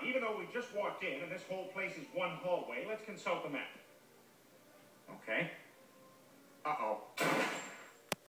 even though we just walked in and this whole place is one hallway, let's consult the map. Okay.